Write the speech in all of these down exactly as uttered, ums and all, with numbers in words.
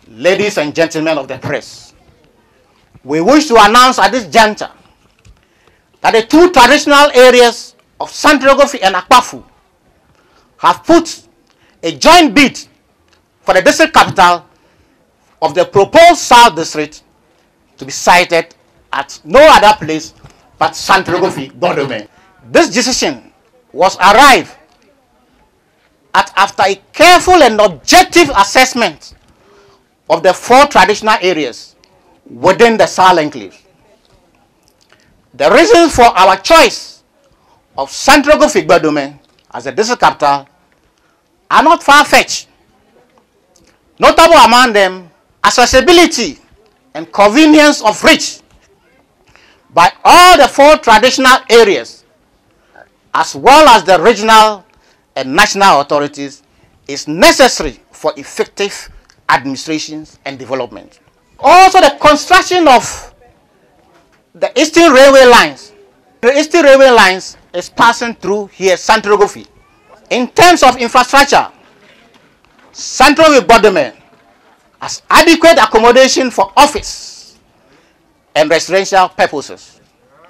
ladies and gentlemen of the press, we wish to announce at this juncture that the two traditional areas of Santrokofi and Akapfu have put a joint bid for the district capital of the proposed South District to be sited at no other place but Santrokofi Gbodome. This decision was arrived at after a careful and objective assessment of the four traditional areas within the Sahel Enclave. The reasons for our choice of Santrokofi Gbodome as the district capital are not far-fetched. Notable among them, accessibility and convenience of reach by all the four traditional areas, as well as the regional and national authorities, is necessary for effective administrations and development. Also, the construction of the Eastern Railway lines. The Eastern Railway lines is passing through here, Santrokofi. In terms of infrastructure, Santrokofi Gbodome has adequate accommodation for office and residential purposes.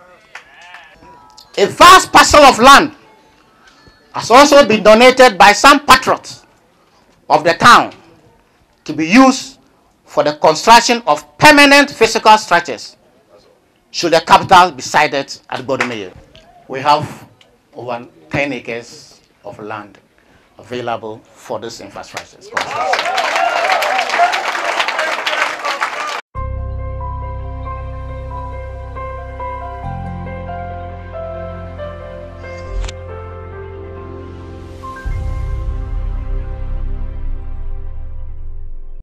A vast parcel of land has also been donated by some patriots of the town to be used for the construction of permanent physical structures should the capital be sited at Gbodome. We have over ten acres of land available for this infrastructure.